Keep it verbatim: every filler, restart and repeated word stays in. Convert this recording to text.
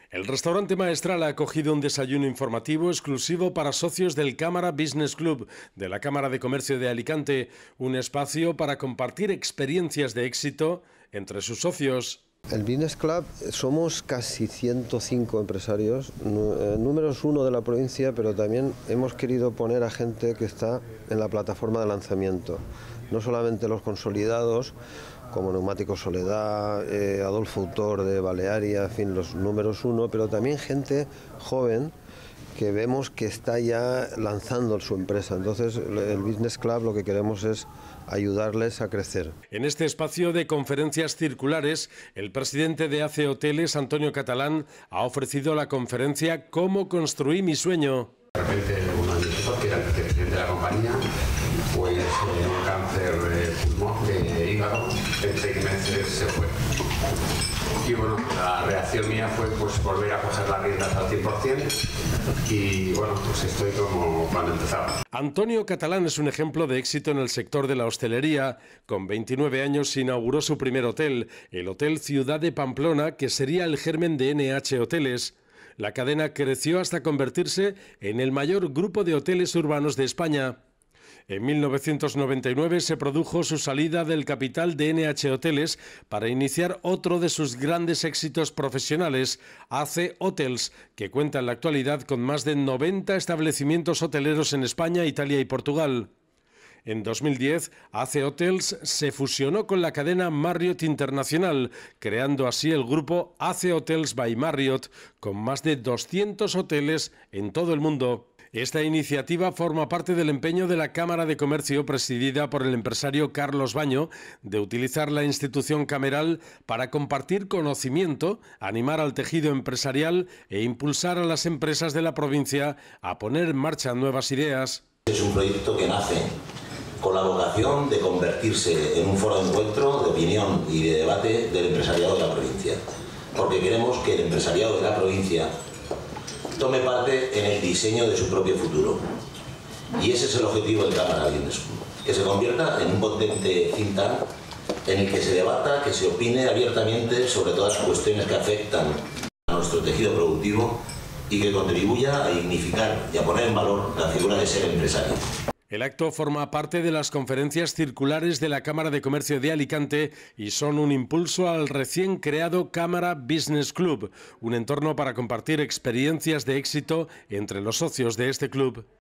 El restaurante Maestral ha acogido un desayuno informativo exclusivo para socios del Cámara Business Club de la Cámara de Comercio de Alicante, un espacio para compartir experiencias de éxito entre sus socios. El Business Club somos casi ciento cinco empresarios, números uno de la provincia, pero también hemos querido poner a gente que está en la plataforma de lanzamiento, no solamente los consolidados, como Neumáticos Soledad, eh, Adolfo Autor de Balearia, en fin, los números uno, pero también gente joven que vemos que está ya lanzando su empresa. Entonces, el Business Club lo que queremos es ayudarles a crecer. En este espacio de conferencias circulares, el presidente de A C Hoteles, Antonio Catalán, ha ofrecido la conferencia «Cómo construí mi sueño». De repente, uno de mis hijos, que era el vicepresidente de la compañía, pues eh, un cáncer de pulmón, de hígado, en seis meses se fue. Y bueno, la reacción mía fue pues volver a coger las riendas al cien por cien y bueno, pues estoy como cuando empezaba. Antonio Catalán es un ejemplo de éxito en el sector de la hostelería. Con veintinueve años inauguró su primer hotel, el Hotel Ciudad de Pamplona, que sería el germen de N H Hoteles. La cadena creció hasta convertirse en el mayor grupo de hoteles urbanos de España. En mil novecientos noventa y nueve se produjo su salida del capital de N H Hoteles para iniciar otro de sus grandes éxitos profesionales, A C Hotels, que cuenta en la actualidad con más de noventa establecimientos hoteleros en España, Italia y Portugal. En dos mil diez, A C Hotels se fusionó con la cadena Marriott Internacional, creando así el grupo A C Hotels by Marriott, con más de doscientos hoteles en todo el mundo. Esta iniciativa forma parte del empeño de la Cámara de Comercio, presidida por el empresario Carlos Baño, de utilizar la institución cameral para compartir conocimiento, animar al tejido empresarial e impulsar a las empresas de la provincia a poner en marcha nuevas ideas. Es un proyecto que nace con la vocación de convertirse en un foro de encuentro, de opinión y de debate del empresariado de la provincia, porque queremos que el empresariado de la provincia tome parte en el diseño de su propio futuro. Y ese es el objetivo del Cámara Business Club, que se convierta en un potente think tank en el que se debata, que se opine abiertamente sobre todas las cuestiones que afectan a nuestro tejido productivo y que contribuya a dignificar y a poner en valor la figura de ser empresario. El acto forma parte de las conferencias circulares de la Cámara de Comercio de Alicante y son un impulso al recién creado Cámara Business Club, un entorno para compartir experiencias de éxito entre los socios de este club.